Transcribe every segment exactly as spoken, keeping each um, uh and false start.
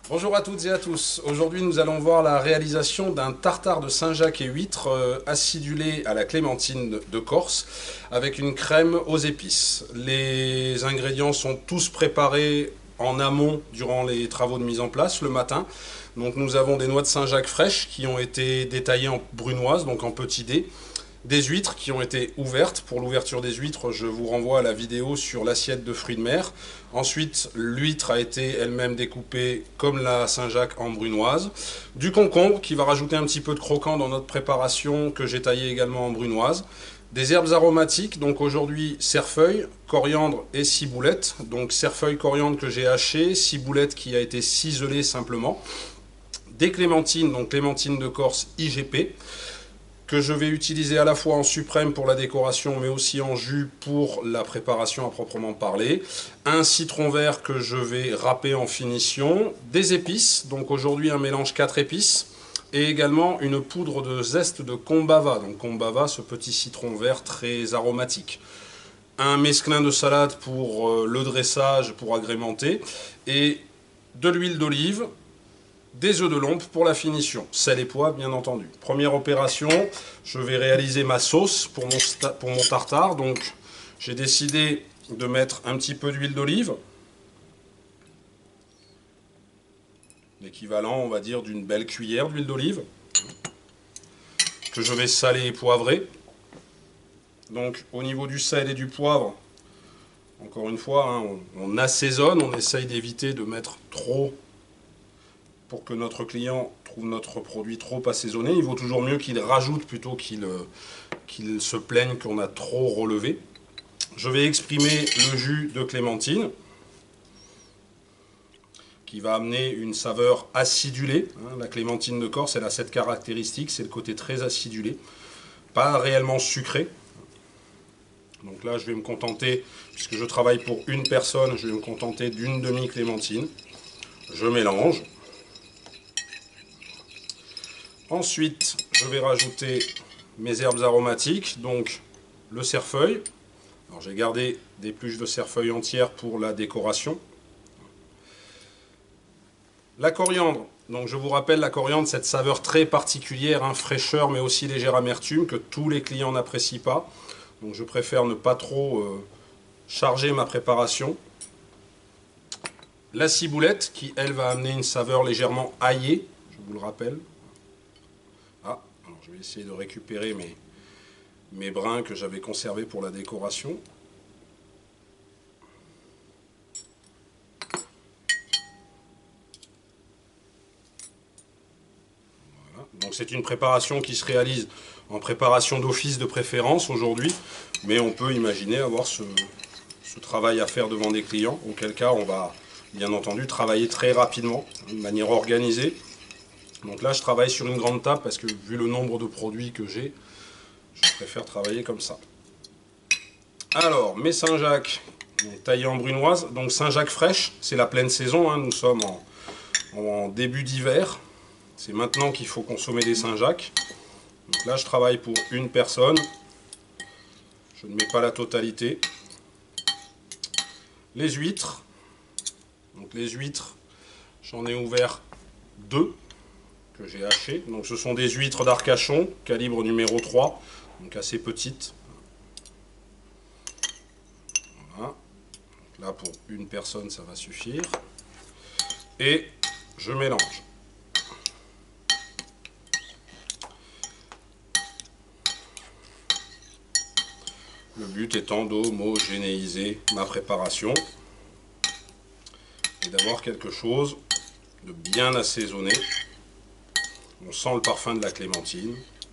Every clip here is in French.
Bonjour à toutes et à tous. Aujourd'hui, nous allons voir la réalisation d'un tartare de Saint-Jacques et huîtres euh, acidulé à la clémentine de, de Corse avec une crème aux épices. Les ingrédients sont tous préparés en amont durant les travaux de mise en place le matin. Donc nous avons des noix de Saint-Jacques fraîches qui ont été détaillées en brunoise, donc en petits dés. Des huîtres qui ont été ouvertes. Pour l'ouverture des huîtres, je vous renvoie à la vidéo sur l'assiette de fruits de mer. Ensuite, l'huître a été elle-même découpée comme la Saint-Jacques en brunoise. Du concombre qui va rajouter un petit peu de croquant dans notre préparation que j'ai taillé également en brunoise. Des herbes aromatiques, donc aujourd'hui cerfeuil, coriandre et ciboulette. Donc cerfeuil, coriandre que j'ai haché, ciboulette qui a été ciselée simplement. Des clémentines, donc clémentine de Corse I G P, que je vais utiliser à la fois en suprême pour la décoration, mais aussi en jus pour la préparation à proprement parler. Un citron vert que je vais râper en finition. Des épices, donc aujourd'hui un mélange quatre épices. Et également une poudre de zeste de combava. Donc combava, ce petit citron vert très aromatique. Un mesclin de salade pour le dressage, pour agrémenter. Et de l'huile d'olive. Des œufs de lompe pour la finition, sel et poivre bien entendu. Première opération, je vais réaliser ma sauce pour mon, pour mon tartare. Donc j'ai décidé de mettre un petit peu d'huile d'olive, l'équivalent on va dire d'une belle cuillère d'huile d'olive, que je vais saler et poivrer. Donc au niveau du sel et du poivre, encore une fois, hein, on, on assaisonne, on essaye d'éviter de mettre trop pour que notre client trouve notre produit trop assaisonné. Il vaut toujours mieux qu'il rajoute plutôt qu'il euh, qu'il se plaigne qu'on a trop relevé. Je vais exprimer le jus de clémentine qui va amener une saveur acidulée. La clémentine de Corse, elle a cette caractéristique, c'est le côté très acidulé, pas réellement sucré. Donc là, je vais me contenter, puisque je travaille pour une personne, je vais me contenter d'une demi-clémentine. Je mélange. Ensuite, je vais rajouter mes herbes aromatiques, donc le cerfeuil. Alors j'ai gardé des pluches de cerfeuil entières pour la décoration. La coriandre. Donc je vous rappelle, la coriandre, cette saveur très particulière, hein, fraîcheur mais aussi légère amertume, que tous les clients n'apprécient pas. Donc je préfère ne pas trop euh, charger ma préparation. La ciboulette, qui elle va amener une saveur légèrement aillée, je vous le rappelle. Ah, alors je vais essayer de récupérer mes, mes brins que j'avais conservés pour la décoration. Voilà. Donc c'est une préparation qui se réalise en préparation d'office de préférence aujourd'hui, mais on peut imaginer avoir ce, ce travail à faire devant des clients, auquel cas on va bien entendu travailler très rapidement, de manière organisée. Donc là je travaille sur une grande table parce que vu le nombre de produits que j'ai, je préfère travailler comme ça. Alors, mes Saint-Jacques taillés en brunoise. Donc Saint-Jacques fraîche, c'est la pleine saison, hein, nous sommes en, en début d'hiver. C'est maintenant qu'il faut consommer des Saint-Jacques. Donc là, je travaille pour une personne. Je ne mets pas la totalité. Les huîtres. Donc les huîtres, j'en ai ouvert deux que j'ai hachées. Donc ce sont des huîtres d'Arcachon, calibre numéro trois, donc assez petites. Voilà. Donc là, pour une personne, ça va suffire. Et je mélange. Le but étant d'homogénéiser ma préparation et d'avoir quelque chose de bien assaisonné. On sent le parfum de la clémentine.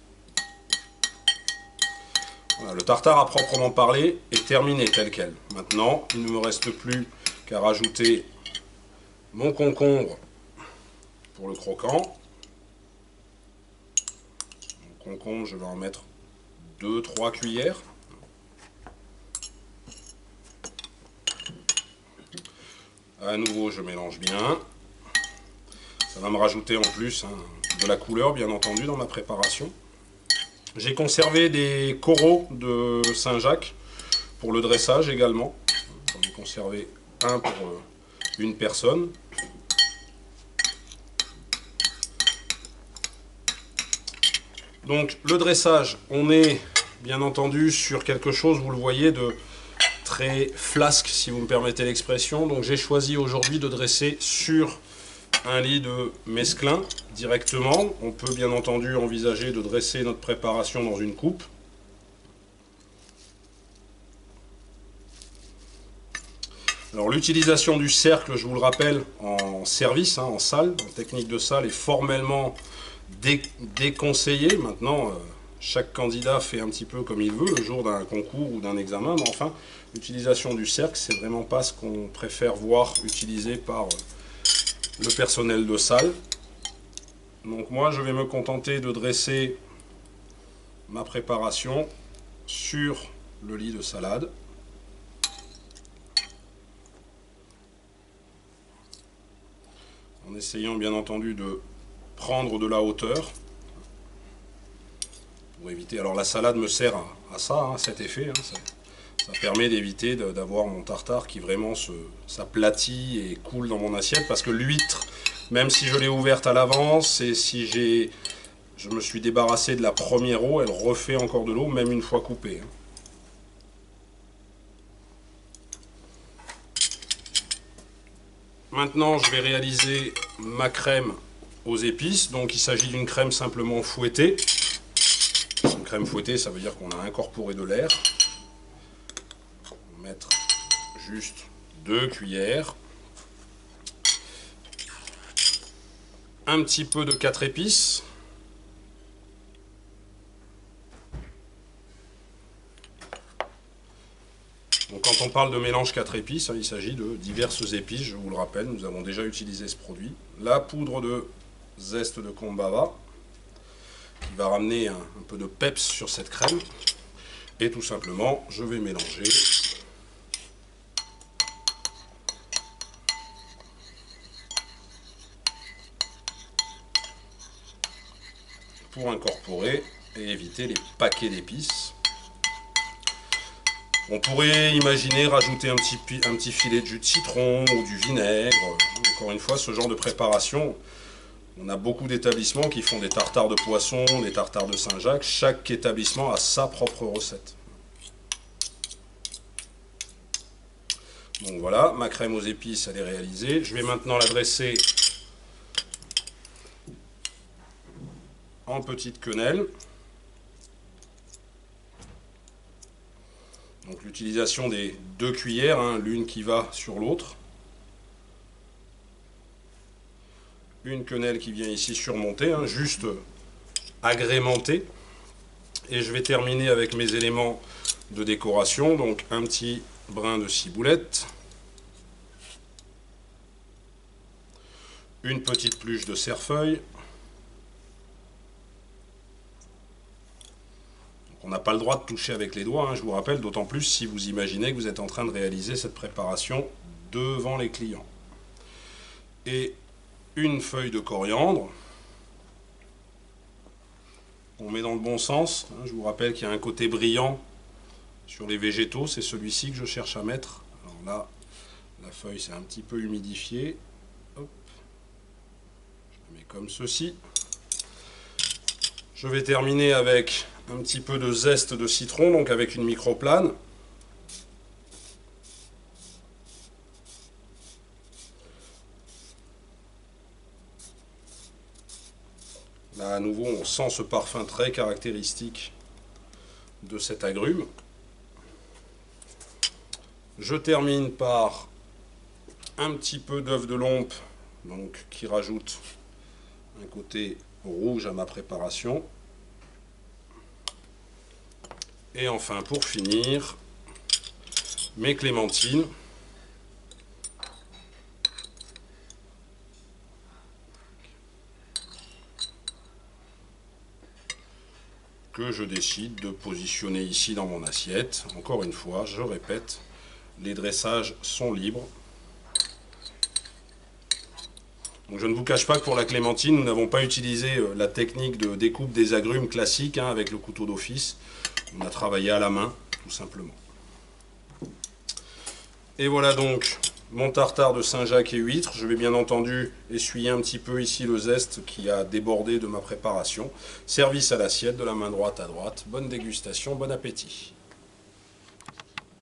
Voilà, le tartare à proprement parler est terminé tel quel. Maintenant, il ne me reste plus qu'à rajouter mon concombre pour le croquant. Mon concombre, je vais en mettre deux trois cuillères. À nouveau, je mélange bien. Ça va me rajouter en plus hein, de la couleur, bien entendu, dans ma préparation. J'ai conservé des coraux de Saint-Jacques pour le dressage également. J'en ai conservé un pour une personne. Donc le dressage, on est bien entendu sur quelque chose, vous le voyez, de très flasque, si vous me permettez l'expression. Donc j'ai choisi aujourd'hui de dresser sur un lit de mesclin directement. On peut bien entendu envisager de dresser notre préparation dans une coupe. Alors l'utilisation du cercle, je vous le rappelle, en service, hein, en salle, en technique de salle, est formellement dé déconseillée. Maintenant, euh, chaque candidat fait un petit peu comme il veut le jour d'un concours ou d'un examen, mais enfin, l'utilisation du cercle, c'est vraiment pas ce qu'on préfère voir utilisé par euh, le personnel de salle. Donc moi, je vais me contenter de dresser ma préparation sur le lit de salade. En essayant bien entendu de prendre de la hauteur pour éviter. Alors la salade me sert à, à ça, hein, cet effet. Hein, ça, ça permet d'éviter d'avoir mon tartare qui vraiment s'aplatit et coule dans mon assiette, parce que l'huître, même si je l'ai ouverte à l'avance et si j'ai, je me suis débarrassé de la première eau, elle refait encore de l'eau, même une fois coupée. Hein. Maintenant, je vais réaliser ma crème aux épices. Donc, il s'agit d'une crème simplement fouettée. Une crème fouettée, ça veut dire qu'on a incorporé de l'air. On va mettre juste deux cuillères. Un petit peu de quatre épices. Donc quand on parle de mélange quatre épices, hein, il s'agit de diverses épices, je vous le rappelle, nous avons déjà utilisé ce produit. La poudre de zeste de kombava, qui va ramener un, un peu de peps sur cette crème. Et tout simplement, je vais mélanger. Pour incorporer et éviter les paquets d'épices. On pourrait imaginer rajouter un petit, un petit filet de jus de citron ou du vinaigre. Encore une fois, ce genre de préparation, on a beaucoup d'établissements qui font des tartares de poisson, des tartares de Saint-Jacques. Chaque établissement a sa propre recette. Donc voilà, ma crème aux épices, elle est réalisée. Je vais maintenant la dresser en petites quenelles. Donc l'utilisation des deux cuillères, hein, l'une qui va sur l'autre. Une quenelle qui vient ici surmonter, hein, juste agrémentée. Et je vais terminer avec mes éléments de décoration. Donc un petit brin de ciboulette. Une petite pluche de cerfeuil. On n'a pas le droit de toucher avec les doigts, hein, je vous rappelle, d'autant plus si vous imaginez que vous êtes en train de réaliser cette préparation devant les clients. Et une feuille de coriandre. On met dans le bon sens, hein, je vous rappelle qu'il y a un côté brillant sur les végétaux, c'est celui-ci que je cherche à mettre. Alors là, la feuille s'est un petit peu humidifiée. Hop. Je la mets comme ceci. Je vais terminer avec un petit peu de zeste de citron, donc avec une microplane. Là, à nouveau, on sent ce parfum très caractéristique de cet agrume. Je termine par un petit peu d'œuf de lompe, donc qui rajoute un côté rouge à ma préparation. Et enfin, pour finir, mes clémentines. Que je décide de positionner ici dans mon assiette. Encore une fois, je répète, les dressages sont libres. Donc je ne vous cache pas que pour la clémentine, nous n'avons pas utilisé la technique de découpe des agrumes classique, hein, avec le couteau d'office. On a travaillé à la main, tout simplement. Et voilà donc mon tartare de Saint-Jacques et huîtres. Je vais bien entendu essuyer un petit peu ici le zeste qui a débordé de ma préparation. Service à l'assiette, de la main droite à droite. Bonne dégustation, bon appétit.